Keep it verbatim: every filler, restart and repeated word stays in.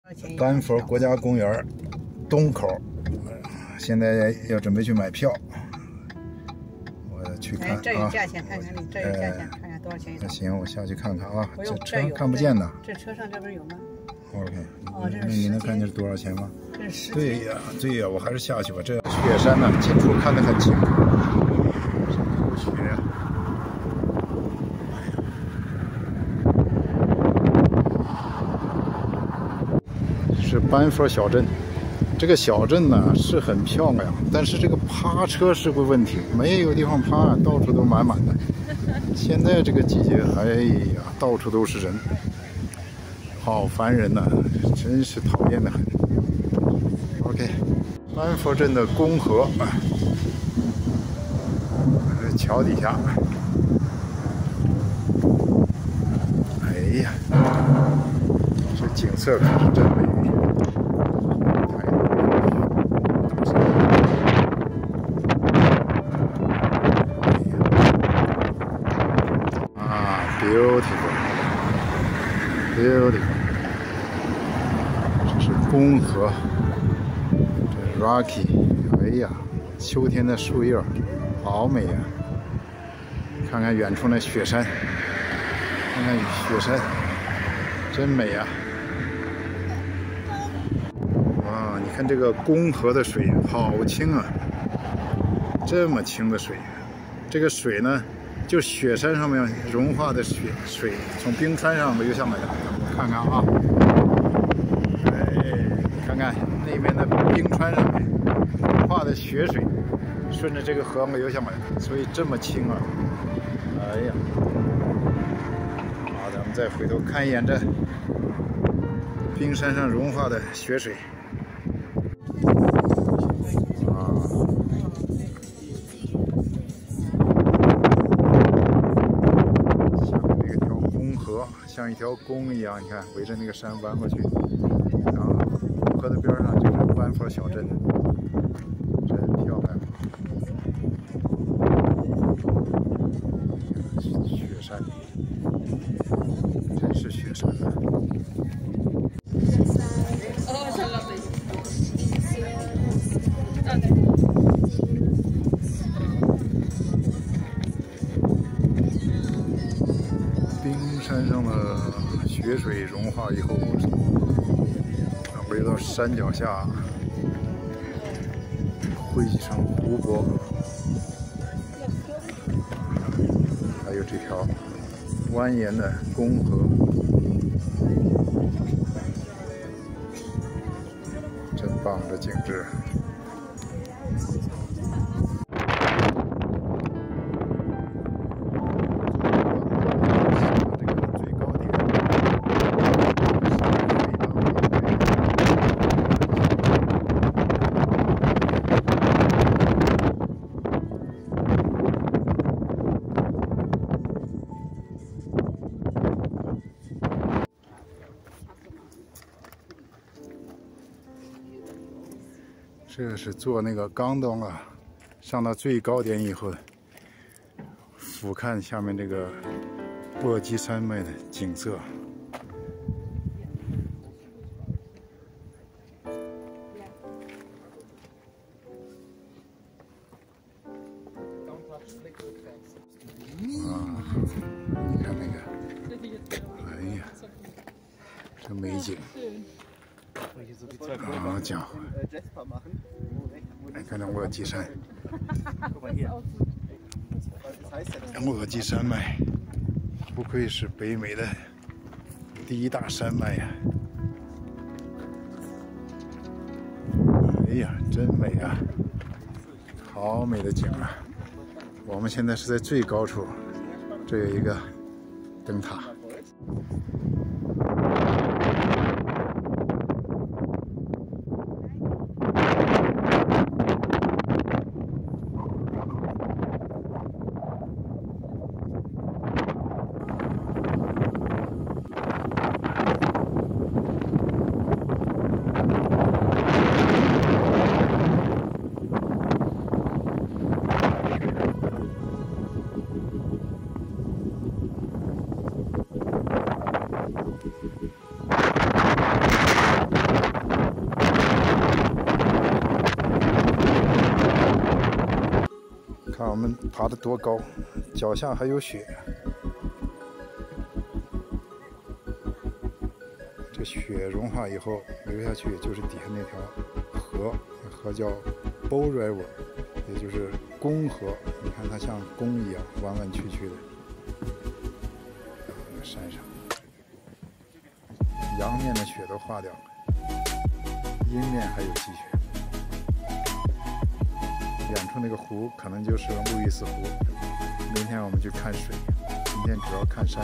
丹佛国家公园东口，现在要准备去买票。我去看啊。 这有价钱，看看你这有价钱，看看多少钱一张。 行，我下去看看啊。这车看不见呢。 这车上这边有吗 ？OK。 哦，这是。 那你能看见是多少钱吗？ 这是。 对呀，对呀，我还是下去吧。这雪山呢，近处看得很清楚。雪呀。 是班佛小镇，这个小镇呢是很漂亮，但是这个趴车是个问题，没有地方趴，到处都满满的。现在这个季节，哎呀，到处都是人，好烦人呐、啊，真是讨厌的很。OK， 班佛镇的公河，桥底下，哎呀，这景色可是真美。 Beautiful, beautiful， 这是公河，这 Rocky， 哎呀，秋天的树叶，好美呀！看看远处那雪山，看看雪山，真美呀！哇，你看这个公河的水好清啊，这么清的水，这个水呢？ 就雪山上面融化的雪水，从冰川上流下来的。看看啊，哎，看看那边的冰川上面融化的雪水，顺着这个河流下来的，所以这么清啊！哎呀，好，咱们再回头看一眼这冰山上融化的雪水。 像一条弓一样，你看围着那个山弯过去，然后河的边上就是班佛小镇，真漂亮。雪山，真是雪山啊！冰山上的雪水融化以后，回到山脚下，汇集成湖泊，还有这条蜿蜒的公河，真棒的景致。 这是坐那个钢洞啊，上到最高点以后，俯瞰下面这个簸箕山脉的景色。啊，你看那个，哎呀，这美景。 好家伙！来看看簸箕山，簸箕山脉，不愧是北美的第一大山脉呀！哎呀，真美啊！好美的景啊！我们现在是在最高处，这有一个灯塔。 们爬得多高，脚下还有雪。这雪融化以后流下去，就是底下那条河，河叫 Bow River， 也就是弓河。你看它像弓一样弯弯曲曲的。那个山上，阳面的雪都化掉了，阴面还有积雪。远处那个湖可能就是路易斯湖。明天我们去看水，今天主要看山。